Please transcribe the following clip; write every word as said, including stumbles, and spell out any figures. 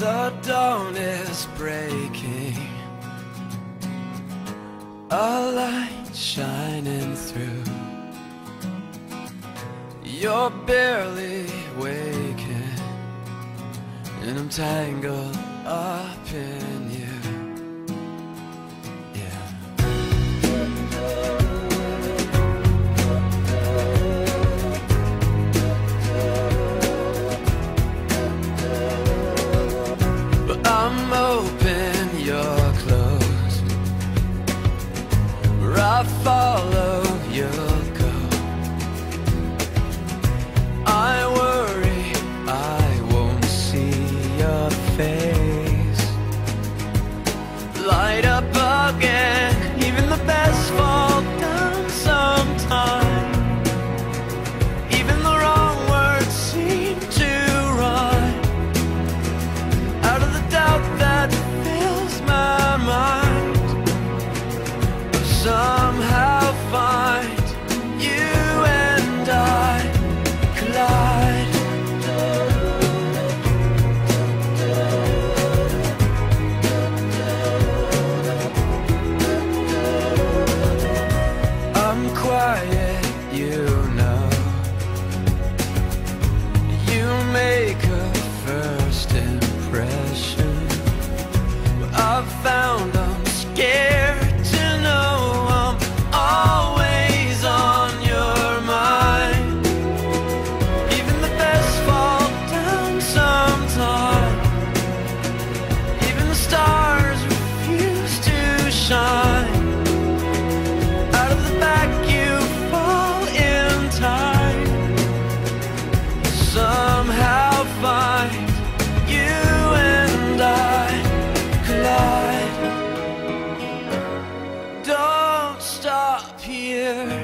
The dawn is breaking, a light shining through. You're barely waking, and I'm tangled up in you. I'm open, you're closed. Where I follow, you'll go. I worry I won't see your face light up again. Even the best fall down sometime. Even the wrong words seem to rhyme. Out of the doubt that fills my mind, I'll somehow find you and I collide. I'm quiet, you know. You make a first impression. I've found I'm scared to know I'm always on your mind. Even the best fall down sometime. Even the stars refuse to shine. Out of the back you fall in time. Somehow find you and I collide. Don't stop here.